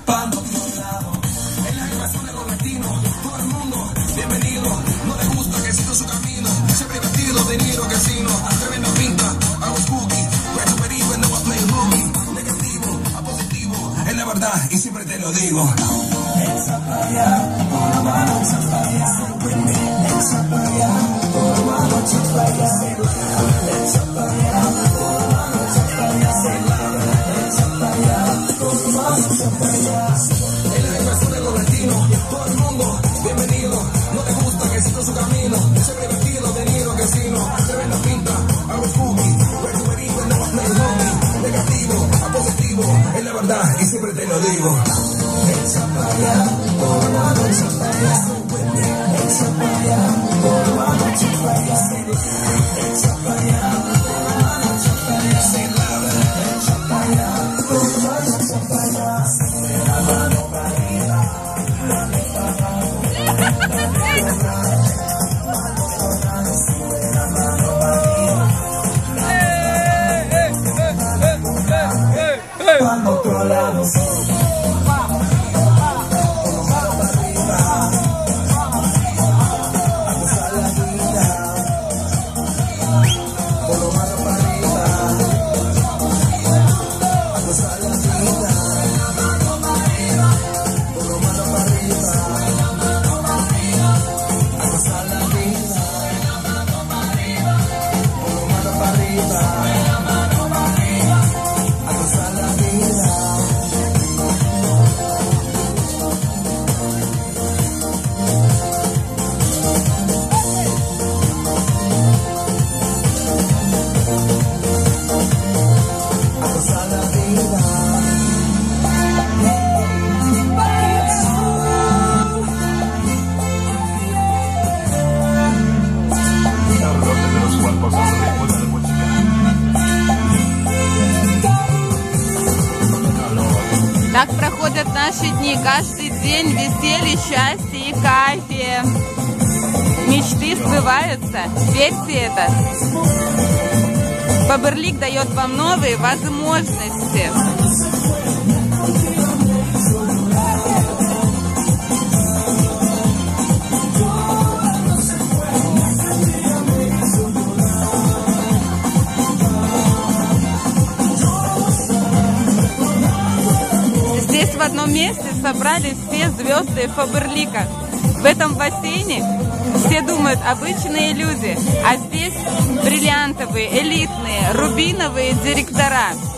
para otro lado. En la invasión de los latinos, todo el mundo, bienvenido. No le gusta que siga su camino, siempre vestido de dinero, casino. Tremenda pinta, hago spooky, pero perigo en nueva play rookie. Negativo a positivo, es la verdad y siempre te lo digo. Echa para allá, con la mano echa para allá. Echa para allá, con la mano echa para allá. Echa para allá, con la mano echa para allá. Echa para allá, con la mano echa para allá. En la invasión de los latinos, todo el mundo, bienvenido. No te gusta que siga su camino, siempre vestido de dinero, casino. Tremenda pinta, hago spooky, pero perigo en nueva play rookie. Negativo a positivo, es la verdad y siempre te lo digo. Echa para allá, con la mano echa para allá. Echa para allá, con la mano echa para allá. Echa para allá, con la mano echa para allá. Echa para allá, con la mano echa para allá. La mano para arriba, la mano para abajo. Sube la mano para arriba. Para otro lado. Так проходят наши дни. Каждый день веселье, счастье и кайфе. Мечты сбываются. Верьте это. Фаберлик дает вам новые возможности. Здесь в одном месте собрались все звезды Фаберлика. В этом бассейне все думают обычные люди, а здесь бриллиантовые, элитные, рубиновые директора.